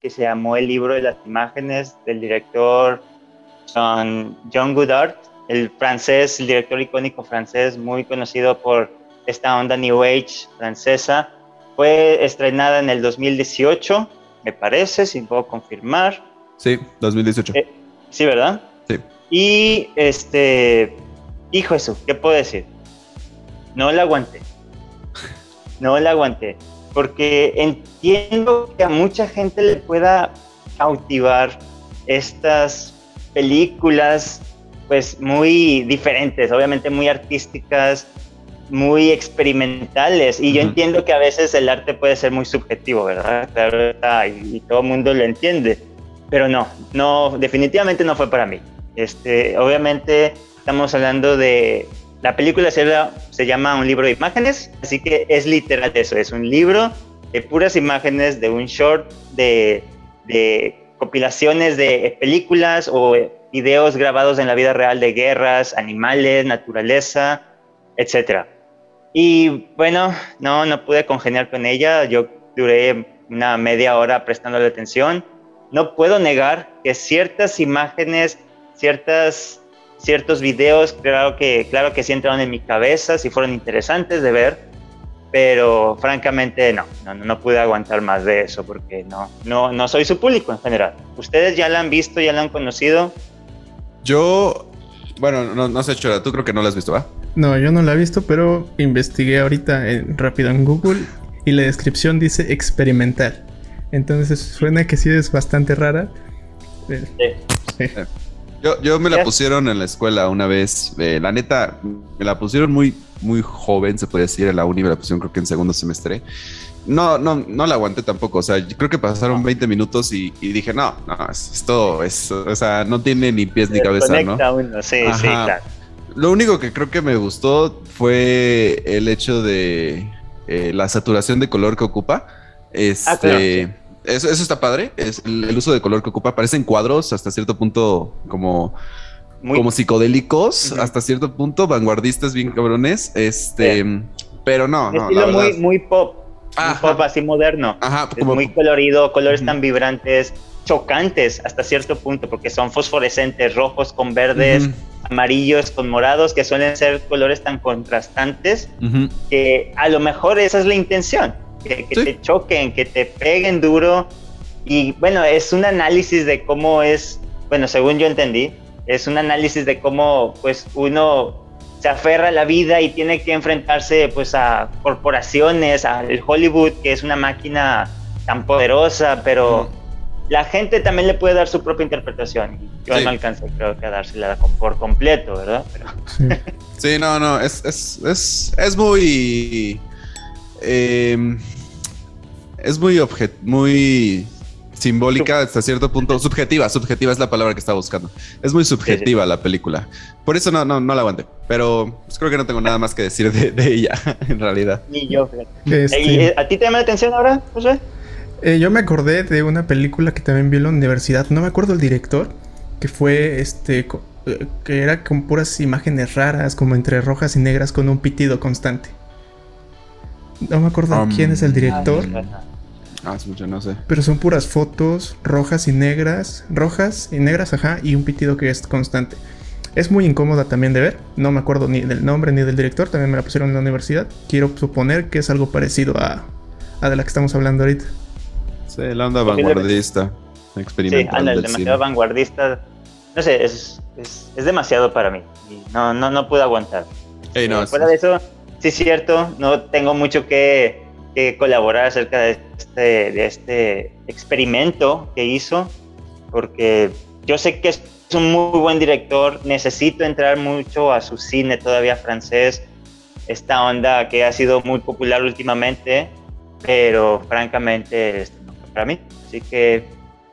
que se llamó El libro de las imágenes, del director John Godard, el francés, el director icónico francés, muy conocido por esta onda New Age francesa. Fue estrenada en el 2018, me parece, si puedo confirmar. Sí, 2018. Sí, ¿verdad? Sí. Y hijo eso, ¿qué puedo decir? No la aguanté. No la aguanté. Porque entiendo que a mucha gente le pueda cautivar estas películas, pues muy diferentes, obviamente muy artísticas, muy experimentales. Y yo entiendo que a veces el arte puede ser muy subjetivo, ¿verdad? Claro, y todo el mundo lo entiende. Pero no, definitivamente no fue para mí. Obviamente estamos hablando de... La película se llama Un libro de imágenes, así que es literal eso, es un libro de puras imágenes, de un short, de compilaciones de películas o videos grabados en la vida real de guerras, animales, naturaleza, etc. Y bueno, no pude congeniar con ella, yo duré una media hora prestándole atención. No puedo negar que ciertas imágenes, ciertos videos, claro que sí entraron en mi cabeza, sí fueron interesantes de ver, pero francamente no pude aguantar más de eso, porque no soy su público en general. ¿Ustedes ya la han visto, ya la han conocido? Yo, bueno, no sé, Chora, tú creo que no la has visto, ¿va? No, yo no la he visto, pero investigué ahorita rápido en Google y la descripción dice experimental. Entonces suena que sí es bastante rara. Sí. Yo me la pusieron en la escuela una vez. La neta, me la pusieron muy, muy joven, se puede decir. En la uni me la pusieron creo que en segundo semestre. No la aguanté tampoco. O sea, yo creo que pasaron 20 minutos y dije, no, esto es, o sea, no tiene ni pies ni cabeza, ¿no? Uno. Sí, claro. Lo único que creo que me gustó fue el hecho de la saturación de color que ocupa. Claro, sí. Eso está padre, es el uso de color que ocupa. Parecen cuadros hasta cierto punto como psicodélicos, hasta cierto punto, vanguardistas bien cabrones. Pero no, estilo la verdad, muy pop, muy pop así moderno. Es muy colorido, colores tan vibrantes, chocantes hasta cierto punto, porque son fosforescentes, rojos con verdes, amarillos con morados, que suelen ser colores tan contrastantes que a lo mejor esa es la intención. Que ¿sí? Te choquen, que te peguen duro. Y bueno, es un análisis de cómo es, bueno, según yo entendí, es un análisis de cómo pues uno se aferra a la vida y tiene que enfrentarse pues a corporaciones, al Hollywood, que es una máquina tan poderosa, pero la gente también le puede dar su propia interpretación. Y yo no alcancé, creo que a dársela por completo, ¿verdad? Pero... Sí, no, es muy... es muy simbólica hasta cierto punto, subjetiva es la palabra que estaba buscando. Es muy subjetiva la película. Por eso no la aguanté. Pero pues creo que no tengo nada más que decir de ella, en realidad. Ni yo, fíjate. ¿A ti te llama la atención ahora, José? Yo me acordé de una película que también vi en la universidad. No me acuerdo el director, que fue que era con puras imágenes raras, como entre rojas y negras, con un pitido constante. No me acuerdo quién es el director. No sé. Pero son puras fotos rojas y negras, ajá, y un pitido que es constante. Es muy incómoda también de ver. No me acuerdo ni del nombre ni del director. También me la pusieron en la universidad. Quiero suponer que es algo parecido a de la que estamos hablando ahorita. Sí, la onda vanguardista, experimental. Sí, demasiado vanguardista. No sé, es demasiado para mí. Y no pude aguantar. Fuera de eso, sí es cierto, no tengo mucho que colaborar acerca de este experimento que hizo, porque yo sé que es un muy buen director, necesito entrar mucho a su cine todavía francés, esta onda que ha sido muy popular últimamente, pero francamente no fue para mí, así que